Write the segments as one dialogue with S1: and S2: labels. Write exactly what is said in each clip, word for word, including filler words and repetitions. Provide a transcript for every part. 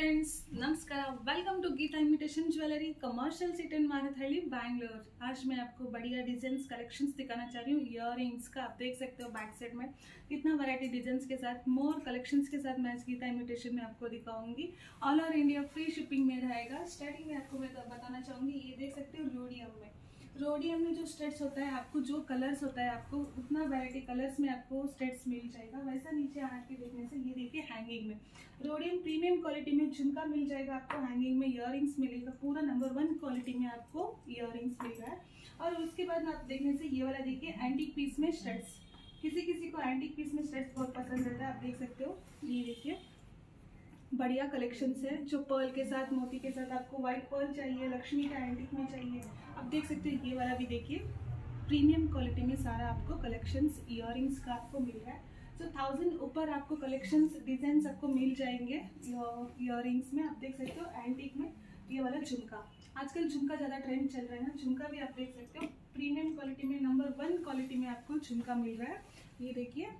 S1: Friends, नमस्कार। Welcome to Geeta imitation jewellery, commercial city in Marathahalli, Bangalore. आज मैं आपको बढ़िया डिजाइन कलेक्शंस दिखाना चाह रही हूँ। इयररिंग्स का आप देख सकते हो बैक साइड में कितना वैरायटी डिजाइन के साथ, मोर कलेक्शंस के साथ मैं गीता इमिटेशन में आपको दिखाऊंगी। All over India free shipping में रहेगा। स्टार्टिंग में आपको मैं बताना चाहूंगी, ये देख सकते हो रोडियम में रोडियम में जो स्टेट्स होता है, आपको जो कलर्स होता है, आपको उतना वैरायटी कलर्स में आपको स्टेट्स मिल जाएगा। वैसा नीचे आके देखने से ये देखिए हैंगिंग में रोडियम प्रीमियम क्वालिटी में झुमका मिल जाएगा आपको। हैंगिंग में इयररिंग्स मिलेगा, पूरा नंबर वन क्वालिटी में आपको इयररिंग्स मिल रहा है। और उसके बाद आप देखने से ये वाला देखिए एंटीक पीस में स्टेट्स। किसी किसी को एंटीक पीस में स्टेट्स बहुत पसंद रहता है। आप देख सकते हो, ये देखिए बढ़िया कलेक्शंस है जो पर्ल के साथ, मोती के साथ। आपको व्हाइट पर्ल चाहिए, लक्ष्मी का एंटीक में चाहिए, आप देख सकते हो। ये वाला भी देखिए प्रीमियम क्वालिटी में सारा आपको कलेक्शंस इयररिंग्स का आपको मिल रहा है। सो थाउजेंड ऊपर आपको कलेक्शंस डिजाइन आपको मिल जाएंगे इयररिंग्स में। आप देख सकते हो एंटीक में ये वाला झुमका, आजकल झुमका ज़्यादा ट्रेंड चल रहा है ना। झुमका भी आप देख सकते हो प्रीमियम क्वालिटी में, नंबर वन क्वालिटी में आपको झुमका मिल रहा है। ये देखिए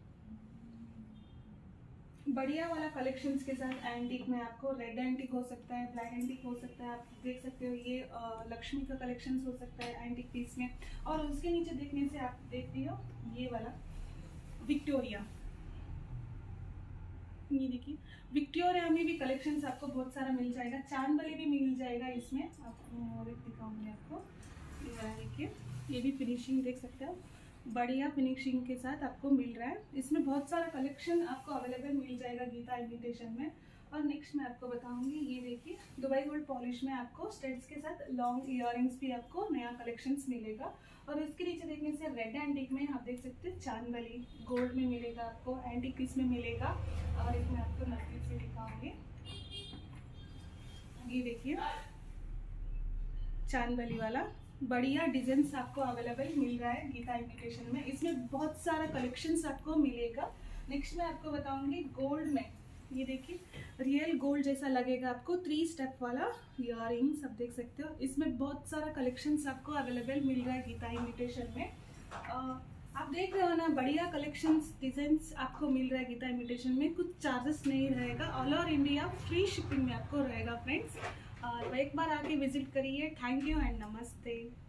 S1: बढ़िया वाला कलेक्शंस के साथ एंटीक में आपको रेड एंटीक हो सकता है, ब्लैक एंटीक हो सकता है। आप देख सकते हो ये आ, लक्ष्मी का कलेक्शंस हो सकता है एंटीक पीस में। और उसके नीचे देखने से आप देखते हो ये वाला विक्टोरिया। ये देखिए विक्टोरिया में भी कलेक्शंस आपको बहुत सारा मिल जाएगा। चांद वाले भी मिल जाएगा इसमें। आपको और एक दिखाऊंगी आपको, ये वाला देखिए, ये भी फिनिशिंग देख सकते हो, बढ़िया फिनिशिंग के साथ आपको मिल रहा है। इसमें बहुत सारा कलेक्शन आपको अवेलेबल मिल जाएगा गीता इमिटेशन में। और नेक्स्ट मैं आपको बताऊंगी, ये देखिए दुबई गोल्ड पॉलिश में आपको स्टेट्स के साथ लॉन्ग इयररिंग्स भी आपको नया कलेक्शंस मिलेगा। और इसके नीचे देखने से रेड एंटीक में आप देख सकते हैं चांदबली गोल्ड में मिलेगा आपको, एंटीक पीस में मिलेगा। और एक मैं आपको नजदीक से दिखाऊंगी, ये देखिए चांदबली वाला बढ़िया डिजाइन आपको अवेलेबल मिल रहा है गीता इमिटेशन में। इसमें बहुत सारा कलेक्शंस आपको मिलेगा। नेक्स्ट मैं आपको बताऊंगी गोल्ड में, ये देखिए रियल गोल्ड जैसा लगेगा आपको, थ्री स्टेप वाला इयररिंग्स आप देख सकते हो। इसमें बहुत सारा कलेक्शंस आपको अवेलेबल मिल रहा है गीता इमिटेशन में। आ, आप देख रहे हो ना, बढ़िया कलेक्शंस डिजाइंस आपको मिल रहा है गीता इमिटेशन में। कुछ चार्जेस नहीं रहेगा, all over India free shipping में आपको रहेगा फ्रेंड्स। और एक बार आके विजिट करिए। थैंक यू एंड नमस्ते।